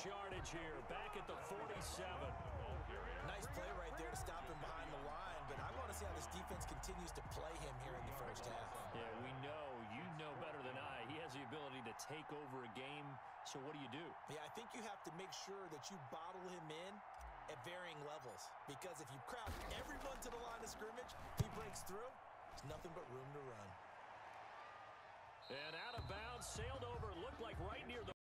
much yardage here. Back at the 47. Nice play right there to stop him behind the line, but I want to see how this defense continues to play him here in the first half. Yeah, we know. You know better than I. He has the ability to take over a game, so what do you do? Yeah, I think you have to make sure that you bottle him in at varying levels, because if you crowd everyone to the line of scrimmage, he breaks through, there's nothing but room to run. And out of bounds, sailed over, looked like right near the